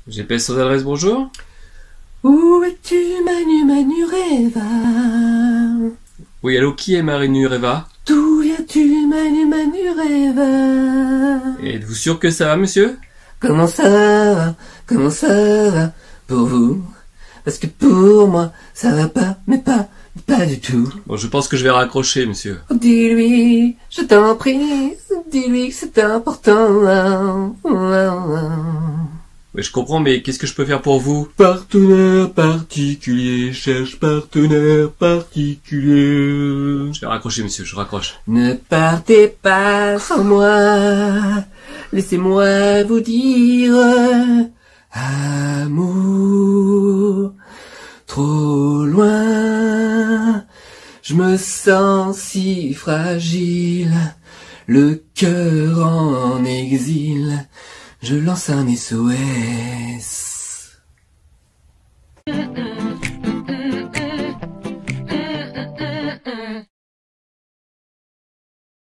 GPS sans adresse, bonjour. Où es-tu, Manu, Manu Reva? Oui, allô, qui est Marinu Reva? D'où viens-tu, Manu, Manu Reva? Êtes-vous sûr que ça va, monsieur? Comment ça va? Comment ça va pour vous? Parce que pour moi, ça va pas, mais pas du tout. Bon, je pense que je vais raccrocher, monsieur. Oh, dis-lui, je t'en prie, dis-lui que c'est important. Oui, je comprends, mais qu'est-ce que je peux faire pour vous? Partenaire particulier, cherche partenaire particulier. Je vais raccrocher, monsieur, je raccroche. Ne partez pas sans moi, laissez-moi vous dire, amour, trop loin, je me sens si fragile, le cœur en exil, je lance un SOS.